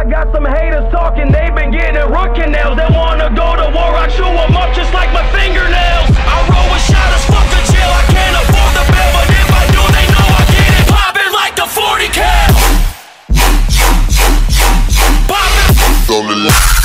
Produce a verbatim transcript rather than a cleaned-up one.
got some haters talking, they been getting root canals. They wanna go to war, I chew them up just like my fingernails. I roll with shotters, fuck the jail, I can't afford the bill, but if I do, they know I get it poppin' like the forty cal. Poppin' on the left.